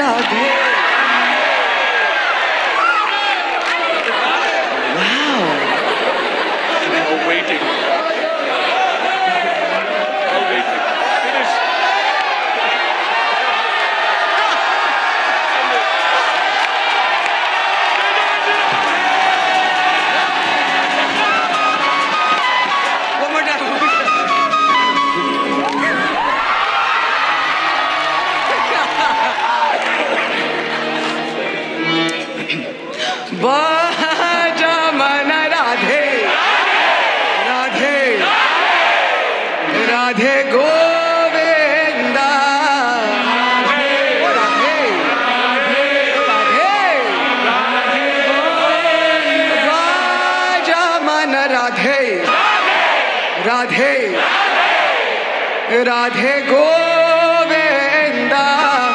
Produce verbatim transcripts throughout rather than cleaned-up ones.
Radhe. Waiting. Finish. One more time. बाजा मन राधे राधे राधे गोविंदा राधे राधे बाजा मन राधे राधे राधे गोविंदा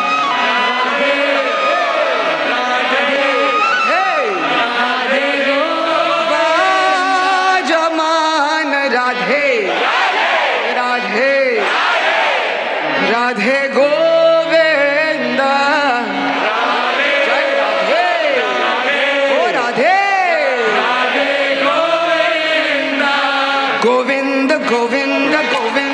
राधे गोविंदा जय राधे ओ राधे गोविंद गोविंद गोविंद गोविंद